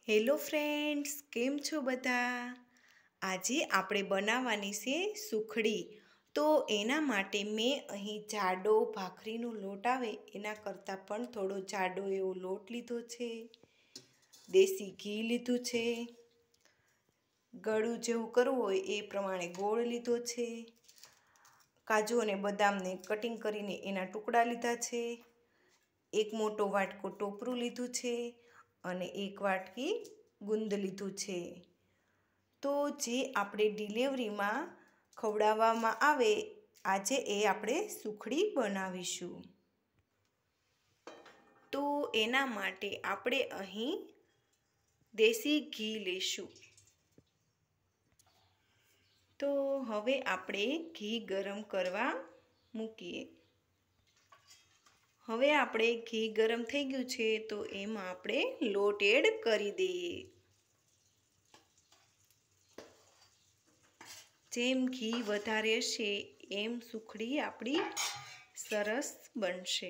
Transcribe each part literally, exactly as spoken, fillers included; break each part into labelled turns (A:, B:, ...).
A: Hello friends, કેમ છો બધા? આજે આપણે બનાવવાની છે સુખડી. તો એના માટે મેં અહીં જાડો ભાખરીનો લોટ આવે એના કરતાં પણ થોડો જાડો એવો લોટ લીધો છે. દેશી ઘી લીધું છે. ગળું જેવું કરવું હોય એ પ્રમાણે ગોળ લીધો છે. કાજુ અને બદામને કટિંગ કરીને એના ટુકડા લીધા છે. એક મોટો વાટકો ટોપરું લીધું છે અને એક વાટકી ગુંદ લીધું છે. તો જે આપણે ડિલિવરીમાં ખવડાવવામાં આવે આજે એ આપણે સુખડી બનાવીશું. તો એના માટે આપણે અહીં દેશી ઘી લઈશું. તો હવે આપણે ઘી ગરમ કરવા મૂકીએ. હવે આપણે ઘી ગરમ થઈ ગયું છે તો એમાં આપણે લોટ એડ કરી દઈએ. જેમ ઘી વધારે હશે એમ સુખડી આપણી સરસ બનશે.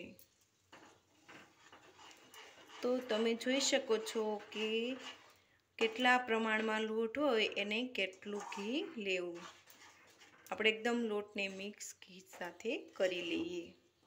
A: તો તમે જોઈ શકો છો કે કેટલા પ્રમાણમાં લોટ હોય એને કેટલું ઘી લેવું. આપણે એકદમ લોટને મિક્સ ઘી સાથે કરી લઈએ.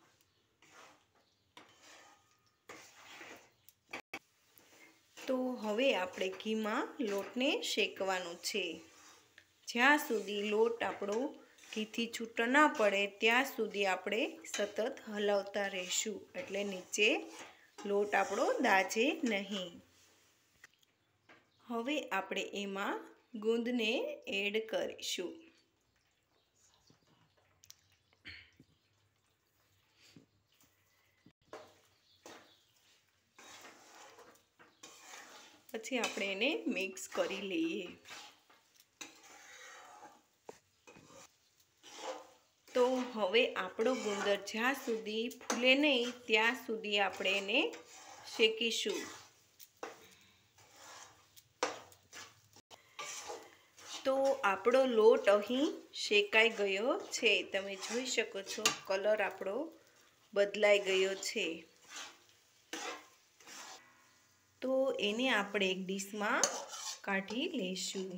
A: તો હવે આપણે ઘીમાં લોટને શેકવાનો છે. જ્યાં સુધી લોટ આપણો ઘીથી છૂટો ના પડે ત્યાં સુધી આપણે સતત હલાવતા રહીશું, એટલે નીચે લોટ આપણો દાજે નહીં. હવે આપણે એમાં ગુંદને એડ કરીશું. પછી આપણે એને મિક્સ કરી લઈએ. તો હવે આપણો ગુંદર જ્યાં સુધી ફૂલે નહીં ત્યાં સુધી આપણે એને શેકીશું. તો આપણો લોટ અહીં શેકાઈ ગયો છે. તમે જોઈ શકો છો કલર આપણો બદલાઈ ગયો છે. તો એને આપણે એક ડીશમાં કાઢી લઈશું.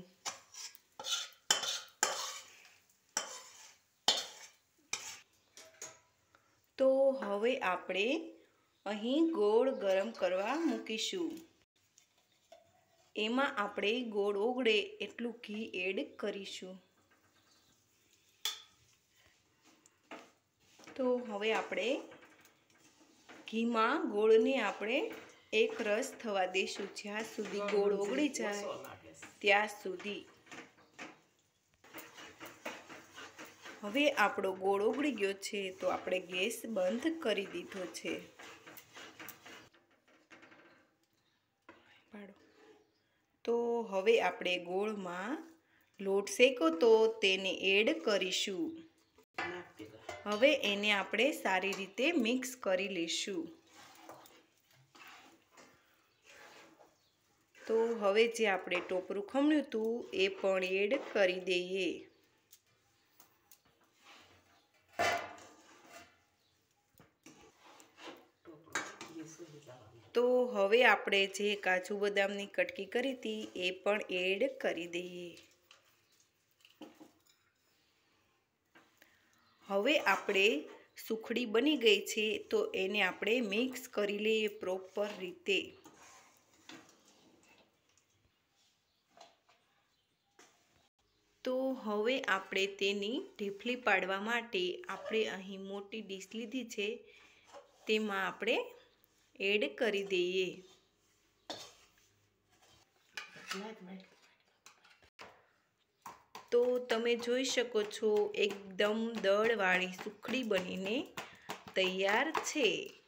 A: તો હવે આપણે અહીં ગોળ ગરમ કરવા મૂકીશું. એમાં આપણે ગોળ ઓગળે એટલું ઘી એડ કરીશું. તો હવે આપણે ઘીમાં ગોળને આપણે એક રસ થવા દઈશું. જ્યાં સુધી ગોળ ઓગળી જાય ત્યાં સુધી. હવે આપણો ગોળ ઓગળી ગયો છે તો આપણે ગેસ બંધ કરી દીધો છે. તો હવે આપણે ગોળમાં લોટ શેકો તો તેને એડ કરીશું. હવે એને આપણે સારી રીતે મિક્સ કરી લઈશું. તો હવે જે આપણે ટોપરું ખમણ્યું હતું એ પણ એડ કરી દઈએ. તો હવે આપણે જે કાજુ બદામની કટકી કરી હતી એ પણ એડ કરી દઈએ. હવે આપણે સુખડી બની ગઈ છે તો એને આપણે મિક્સ કરી લઈએ પ્રોપર રીતે. તો હવે આપણે તેની ઢીફલી પાડવા માટે આપણે અહીં મોટી ડીશ લીધી છે તેમાં આપણે એડ કરી દઈએ. તો તમે જોઈ શકો છો એકદમ દળવાળી સુખડી બનીને તૈયાર છે.